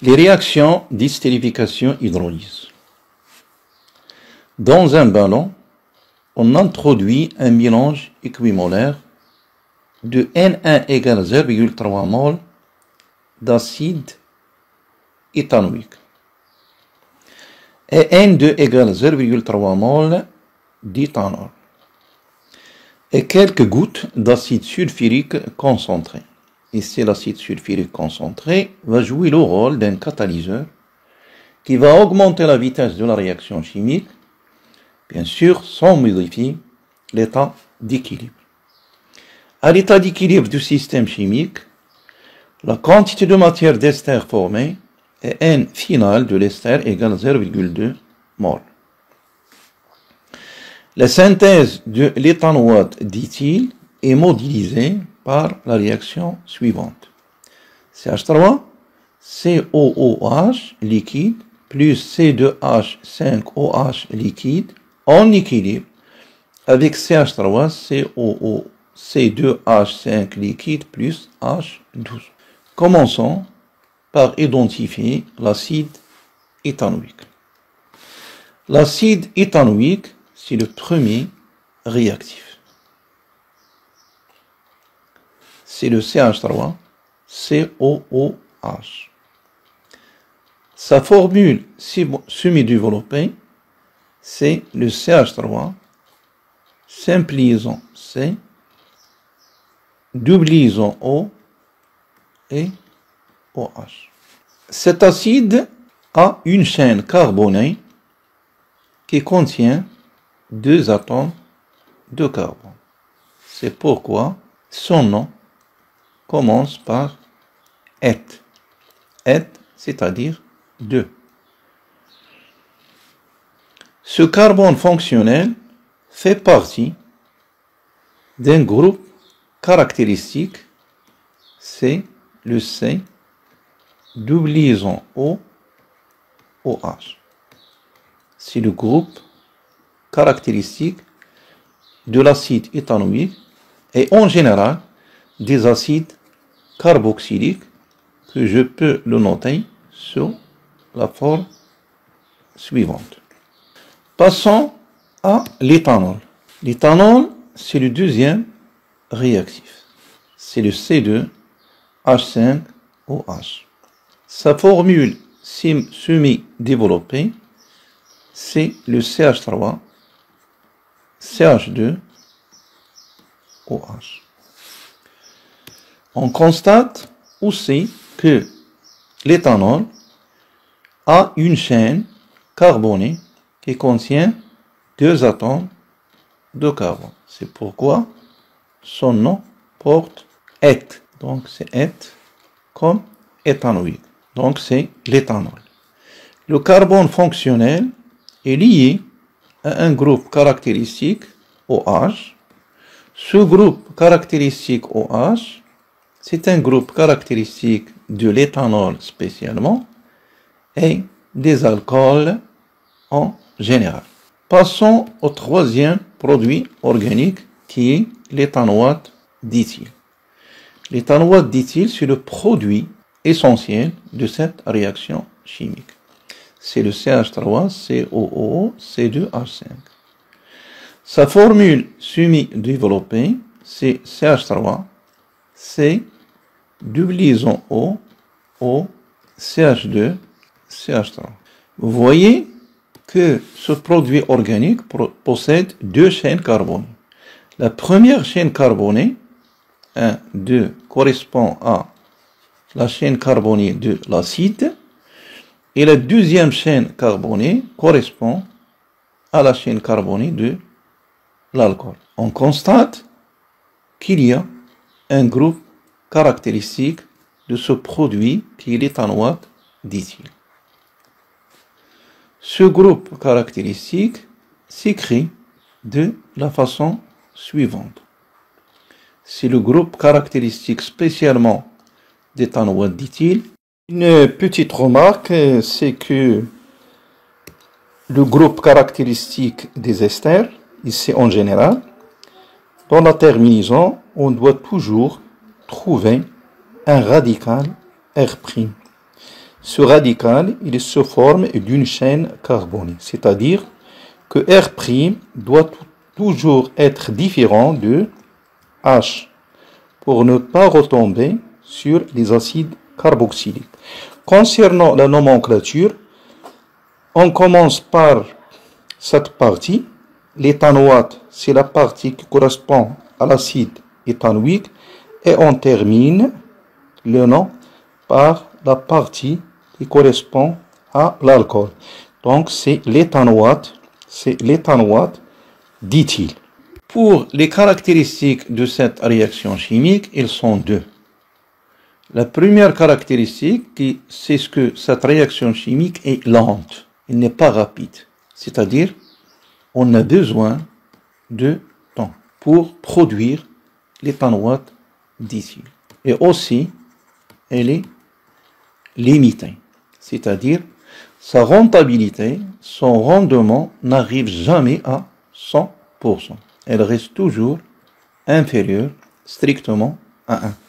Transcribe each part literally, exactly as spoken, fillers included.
Les réactions d'estérification hydrolyse. Dans un ballon, on introduit un mélange équimolaire de N un égale zéro virgule trois mol d'acide éthanoïque et N deux égale zéro virgule trois mol d'éthanol et quelques gouttes d'acide sulfurique concentré. Ici, l'acide sulfurique concentré va jouer le rôle d'un catalyseur qui va augmenter la vitesse de la réaction chimique, bien sûr sans modifier l'état d'équilibre. À l'état d'équilibre du système chimique, la quantité de matière d'ester formée est N final de l'ester égale zéro virgule deux mol. La synthèse de l'éthanoate d'éthyle est modélisée par la réaction suivante. C H trois, C O O H liquide plus C deux H cinq O H liquide en équilibre avec C H trois, C O O, C deux H cinq liquide plus H douze. Commençons par identifier l'acide éthanoïque. L'acide éthanoïque, c'est le premier réactif. C'est le C H trois, C O O H. Sa formule semi-développée, c'est le C H trois, simplisant C, doublisant O et OH. Cet acide a une chaîne carbonée qui contient deux atomes de carbone. C'est pourquoi son nom commence par et. Et, c'est-à-dire deux. Ce carbone fonctionnel fait partie d'un groupe caractéristique, c'est le C, doublisant O, OH. C'est le groupe caractéristique de l'acide éthanoïque et en général des acides carboxyliques que je peux le noter sous la forme suivante. Passons à l'éthanol. L'éthanol, c'est le deuxième réactif. C'est le C deux H cinq O H. Sa formule semi-développée, c'est le C H trois, C H deux O H. On constate aussi que l'éthanol a une chaîne carbonée qui contient deux atomes de carbone. C'est pourquoi son nom porte et. Donc c'est et comme éthanoïque. Donc c'est l'éthanol. Le carbone fonctionnel est lié à un groupe caractéristique OH. Ce groupe caractéristique OH, c'est un groupe caractéristique de l'éthanol spécialement et des alcools en général. Passons au troisième produit organique qui est l'éthanoate d'éthyle. L'éthanoate d'éthyle, c'est le produit essentiel de cette réaction chimique. C'est le C H trois, C O O, C deux H cinq. Sa formule semi-développée, c'est C H trois, C, doublisant O, O, C H deux, C H trois. Vous voyez que ce produit organique possède deux chaînes carbonées. La première chaîne carbonée, un, deux, correspond à la chaîne carbonée de l'acide, et la deuxième chaîne carbonée correspond à la chaîne carbonée de l'alcool. On constate qu'il y a un groupe caractéristique de ce produit qui est l'éthanoate d'éthyle. Ce groupe caractéristique s'écrit de la façon suivante. C'est le groupe caractéristique spécialement d'éthanoate d'éthyle. Une petite remarque, c'est que le groupe caractéristique des esters, ici en général, dans la terminaison, on doit toujours trouver un radical R'. ce radical, il se forme d'une chaîne carbonique, c'est-à-dire que R' doit toujours être différent de H pour ne pas retomber sur les acides carboxyliques. Concernant la nomenclature, on commence par cette partie. L'éthanoate, c'est la partie qui correspond à l'acide éthanoïque, et on termine le nom par la partie qui correspond à l'alcool. Donc c'est l'éthanoate, c'est l'éthanoate d'éthyle. Pour les caractéristiques de cette réaction chimique, elles sont deux. La première caractéristique, c'est ce que cette réaction chimique est lente, elle n'est pas rapide. C'est-à-dire, on a besoin de temps pour produire l'éthanoate d'éthyle. Et aussi, elle est limitée. C'est-à-dire, sa rentabilité, son rendement n'arrive jamais à cent pour cent. Elle reste toujours inférieure strictement à un.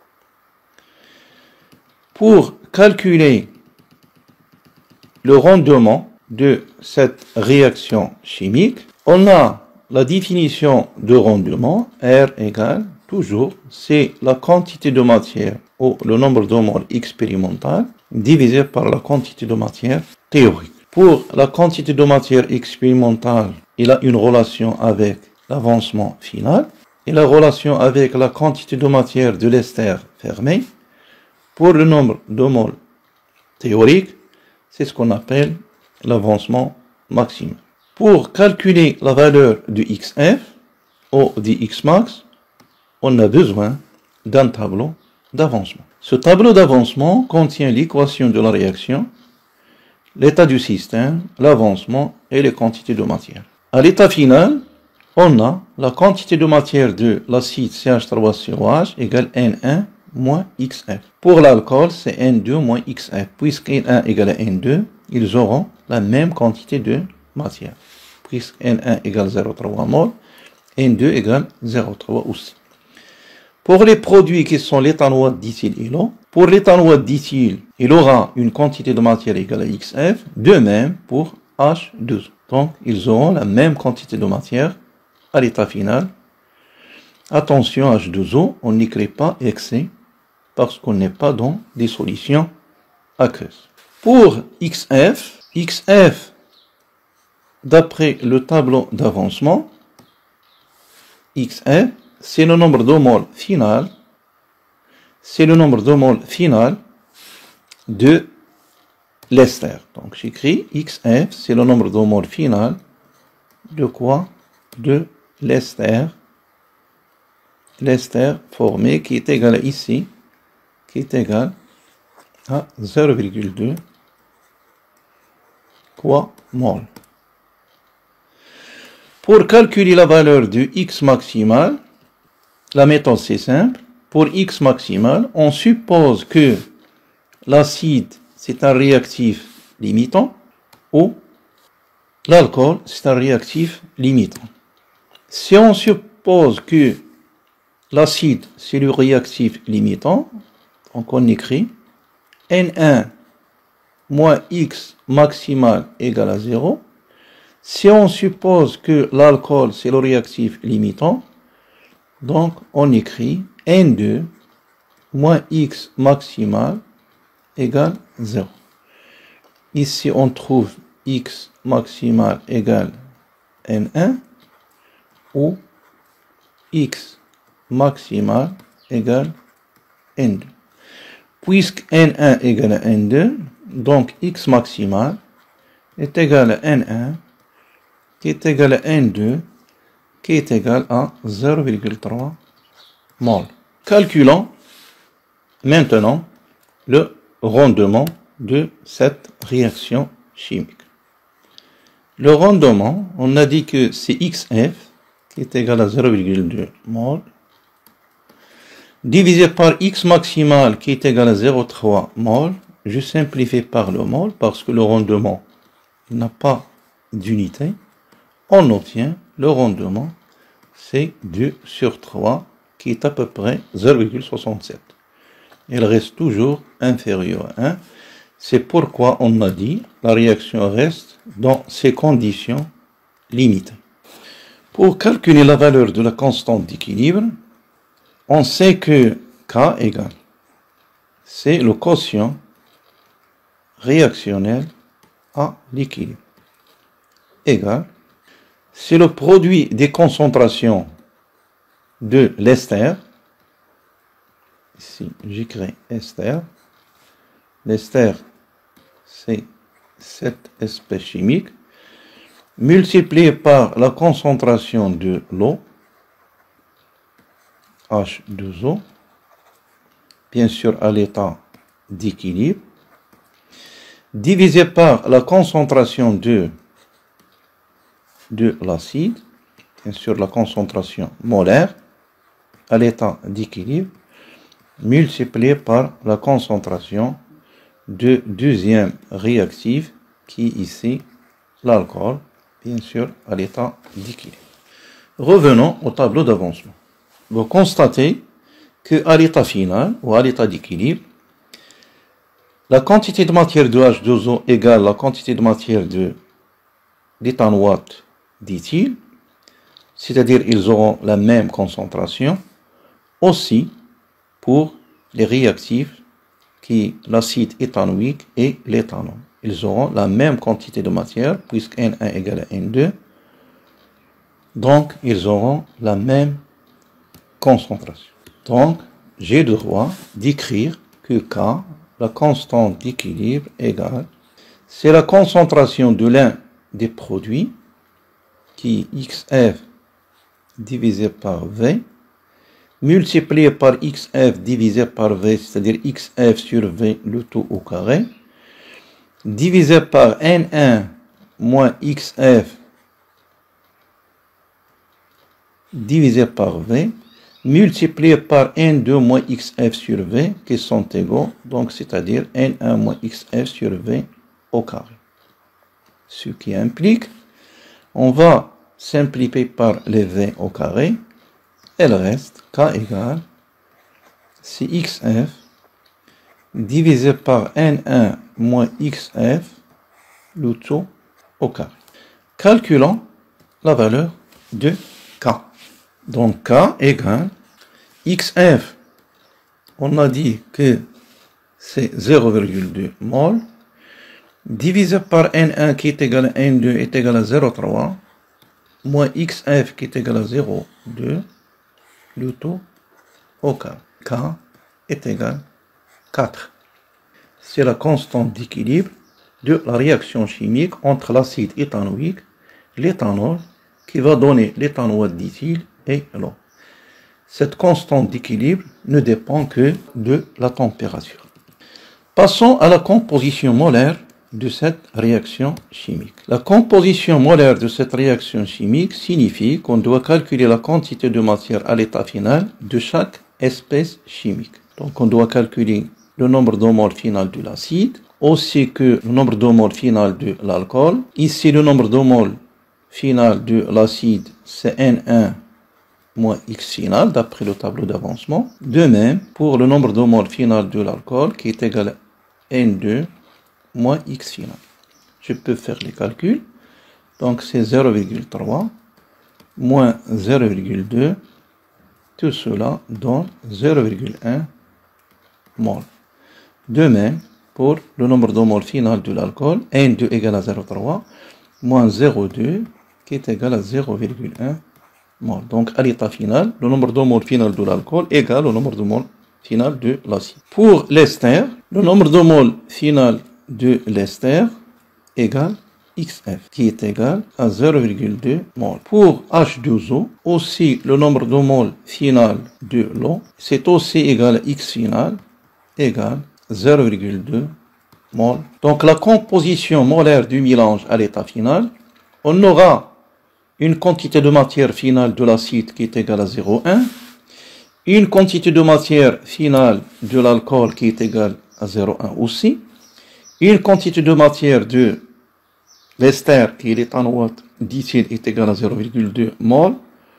Pour calculer le rendement de cette réaction chimique, on a la définition de rendement, R égale toujours, c'est la quantité de matière ou le nombre de moles expérimental divisé par la quantité de matière théorique. Pour la quantité de matière expérimentale, il a une relation avec l'avancement final et la relation avec la quantité de matière de l'ester fermé. Pour le nombre de moles théorique, c'est ce qu'on appelle l'avancement maximal. Pour calculer la valeur du X F ou du X max, on a besoin d'un tableau d'avancement. Ce tableau d'avancement contient l'équation de la réaction, l'état du système, l'avancement et les quantités de matière. À l'état final, on a la quantité de matière de l'acide C H trois C O H égale N un moins X F. Pour l'alcool, c'est N deux moins X F. Puisque N un égale à N deux, ils auront la même quantité de matière. Puisque N un égale zéro virgule trois mol, N deux égale zéro virgule trois aussi. Pour les produits qui sont l'éthanoate d'éthyle et l'eau, pour l'éthanoate d'éthyle, il aura une quantité de matière égale à X F, de même pour H deux O. Donc, ils auront la même quantité de matière à l'état final. Attention, H deux O, on n'écrit pas excès parce qu'on n'est pas dans des solutions aqueuses. Pour X F, X F, d'après le tableau d'avancement, X F, c'est le nombre de moles final, c'est le nombre de moles final de l'ester. Donc j'écris X F, c'est le nombre de moles final de quoi? De l'ester, l'ester formé qui est égal à ici, qui est égal à zéro virgule deux quoi mol. Pour calculer la valeur du X maximal, la méthode c'est simple. Pour X maximal, on suppose que l'acide c'est un réactif limitant ou l'alcool c'est un réactif limitant. Si on suppose que l'acide c'est le réactif limitant, donc on écrit N un moins X maximal égale à zéro. Si on suppose que l'alcool c'est le réactif limitant, donc on écrit N deux moins X maximal égale zéro. Ici on trouve X maximal égale N un ou X maximal égale N deux. Puisque N un égale à N deux, donc X maximal est égal à N un qui est égal à N deux qui est égal à zéro virgule trois mol. Calculons maintenant le rendement de cette réaction chimique. Le rendement, on a dit que c'est X F qui est égal à zéro virgule deux mol divisé par X maximal qui est égal à zéro virgule trois mol. Je simplifie par le mol parce que le rendement n'a pas d'unité. On obtient le rendement, c'est deux sur trois qui est à peu près zéro virgule soixante-sept. Il reste toujours inférieur à un. C'est pourquoi on a dit la réaction reste dans ces conditions limitées. Pour calculer la valeur de la constante d'équilibre, on sait que K égale, c'est le quotient réactionnel à l'équilibre, égale, c'est le produit des concentrations de l'ester. Ici, j'écris ester. L'ester, c'est cette espèce chimique, multiplié par la concentration de l'eau, H deux O, bien sûr à l'état d'équilibre, divisé par la concentration de, de l'acide, bien sûr la concentration molaire, à l'état d'équilibre, multiplié par la concentration de deuxième réactif, qui est ici l'alcool, bien sûr à l'état d'équilibre. Revenons au tableau d'avancement. Vous constatez qu'à l'état final, ou à l'état d'équilibre, la quantité de matière de H deux O égale la quantité de matière de d'éthanoate d'éthyle, c'est-à-dire ils auront la même concentration, aussi pour les réactifs qui l'acide éthanoïque et l'éthanol. Ils auront la même quantité de matière, puisque N un égale à N deux, donc ils auront la même concentration. Donc, j'ai le droit d'écrire que K, la constante d'équilibre égale, c'est la concentration de l'un des produits, qui est X F divisé par V, multiplié par X F divisé par V, c'est-à-dire X F sur V, le tout au carré, divisé par N un moins X F divisé par V, multiplié par N deux moins X F sur V, qui sont égaux, donc c'est-à-dire N un moins X F sur V au carré. Ce qui implique, on va simplifier par les V au carré, elle reste K égale, c'est X F divisé par N un moins X F, le tout au carré. Calculons la valeur de K. Donc K égale X F, on a dit que c'est zéro virgule deux mol, divisé par N un qui est égal à N deux est égal à zéro virgule trois, moins X F qui est égal à zéro virgule deux, le tout au carré. K est égal à quatre. C'est la constante d'équilibre de la réaction chimique entre l'acide éthanoïque, l'éthanol, qui va donner l'éthanoate d'éthyle et l'eau. Cette constante d'équilibre ne dépend que de la température. Passons à la composition molaire de cette réaction chimique. La composition molaire de cette réaction chimique signifie qu'on doit calculer la quantité de matière à l'état final de chaque espèce chimique. Donc on doit calculer le nombre de moles final de l'acide, aussi que le nombre de moles final de l'alcool. Ici, le nombre de moles final de l'acide, c'est N un moins X final, d'après le tableau d'avancement. De même, pour le nombre de moles final de l'alcool, qui est égal à N deux moins X final. Je peux faire les calculs. Donc, c'est zéro virgule trois moins zéro virgule deux. Tout cela donne zéro virgule un mol. De même, pour le nombre de moles final de l'alcool, N deux égale à zéro virgule trois moins zéro virgule deux qui est égal à zéro virgule un mol. Donc, à l'état final, le nombre de moles final de l'alcool égale au nombre de moles final de l'acide. Pour l'ester, le nombre de moles final de l'ester égale X F, qui est égal à zéro virgule deux mol. Pour H deux O, aussi le nombre de moles final de l'eau, c'est aussi égal à X final, égale zéro virgule deux mol. Donc la composition molaire du mélange à l'état final, on aura une quantité de matière finale de l'acide qui est égale à zéro virgule un, une quantité de matière finale de l'alcool qui est égale à zéro virgule un aussi, une quantité de matière de l'ester qui est l'éthanoate d'éthyle est égal à zéro virgule deux mol,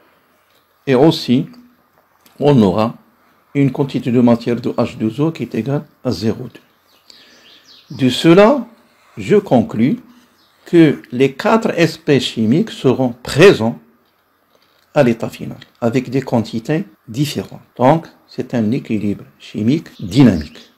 et aussi on aura une quantité de matière de H deux O qui est égale à zéro virgule deux. De cela, je conclus que les quatre espèces chimiques seront présents à l'état final, avec des quantités différentes. Donc, c'est un équilibre chimique dynamique.